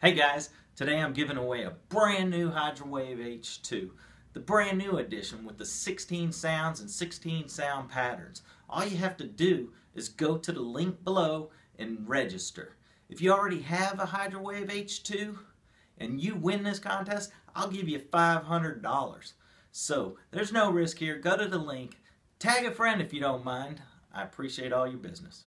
Hey guys, today I'm giving away a brand new HydroWave H2, the brand new edition with the 16 sounds and 16 sound patterns. All you have to do is go to the link below and register. If you already have a HydroWave H2 and you win this contest, I'll give you $500. So there's no risk here. Go to the link, tag a friend if you don't mind. I appreciate all your business.